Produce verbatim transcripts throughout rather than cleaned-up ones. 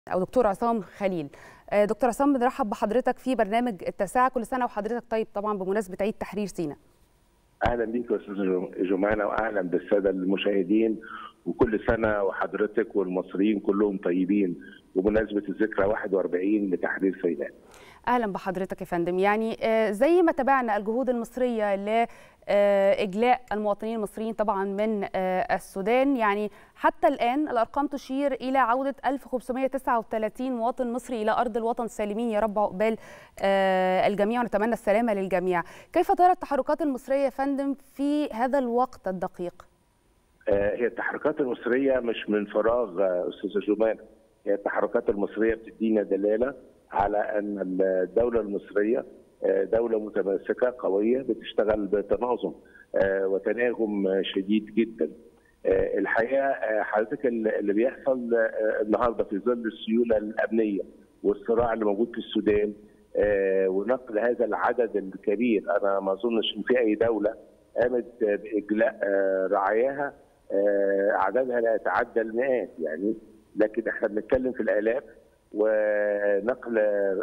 أو دكتور عصام خليل. دكتور عصام، بنرحب بحضرتك في برنامج التاسعة. كل سنة وحضرتك طيب طبعا بمناسبة عيد تحرير سيناء. أهلا بيك يا أستاذ جمانة، وأهلا بالسادة المشاهدين، وكل سنة وحضرتك والمصريين كلهم طيبين بمناسبة الذكرى واحد وأربعين لتحرير سيناء. أهلا بحضرتك يا فندم. يعني زي ما تابعنا الجهود المصرية لإجلاء المواطنين المصريين طبعا من السودان، يعني حتى الآن الأرقام تشير إلى عودة ألف وخمسمائة وتسعة وثلاثين مواطن مصري إلى أرض الوطن سالمين، يا رب عقبال الجميع، ونتمنى السلامة للجميع. كيف ترى التحركات المصرية يا فندم في هذا الوقت الدقيق؟ هي التحركات المصرية مش من فراغ أستاذة جمانة، هي التحركات المصرية بتدينا دلالة على أن الدولة المصرية دولة متماسكة قوية بتشتغل بتناظم وتناغم شديد جدا. الحقيقة حضرتك اللي بيحصل النهارده في ظل السيولة الأمنية والصراع اللي موجود في السودان ونقل هذا العدد الكبير، أنا ما أظنش إن في أي دولة قامت بإجلاء رعاياها عددها لا يتعدى المئات يعني، لكن احنا بنتكلم في الآلاف. ونقل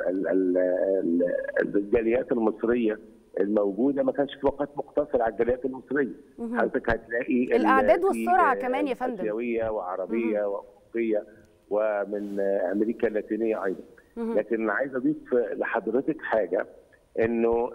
الجاليات المصريه الموجوده ما كانش في وقت مقتصر على الجاليات المصريه. حضرتك هتلاقي الاعداد والسرعه كمان يا فندم، اسيويه وعربيه واوروبيه ومن امريكا اللاتينيه ايضا. لكن انا عايز اضيف لحضرتك حاجه، انه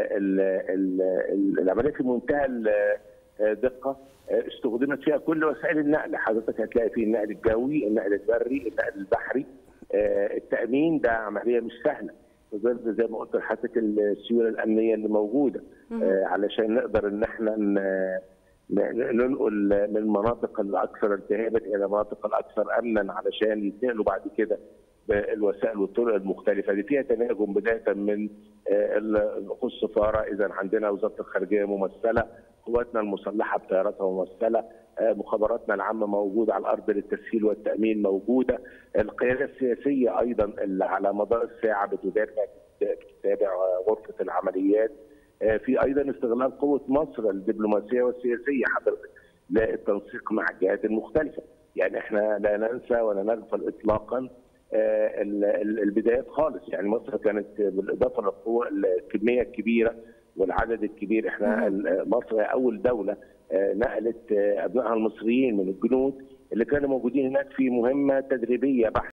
العمليه في منتهى الدقه استخدمت فيها كل وسائل النقل. حضرتك هتلاقي فيه النقل الجوي، النقل البري، النقل البحري. التأمين ده عملية مش سهلة في ظل زي ما قلت لحضرتك السيولة الأمنية اللي موجودة، علشان نقدر إن احنا ننقل من المناطق الأكثر التهابا إلى المناطق الأكثر أمنا، علشان يتنقلوا بعد كده بالوسائل والطرق المختلفة اللي فيها تناغم، بداية من السفارة، إذا عندنا وزارة الخارجية ممثلة، قواتنا المسلحة بطياراتها ممثلة، مخابراتنا العامة موجودة على الأرض للتسهيل والتأمين موجودة، القيادة السياسية أيضا اللي على مدار الساعة بتتابع بتتابع غرفة العمليات، في أيضا استغلال قوة مصر الدبلوماسية والسياسية حضرتك للتنسيق مع الجهات المختلفة. يعني احنا لا ننسى ولا نغفل إطلاقا البدايات خالص. يعني مصر كانت بالإضافة للقوة الكمية الكبيرة والعدد الكبير، احنا مصر اول دوله نقلت ابنائها المصريين من الجنود اللي كانوا موجودين هناك في مهمه تدريبيه بحته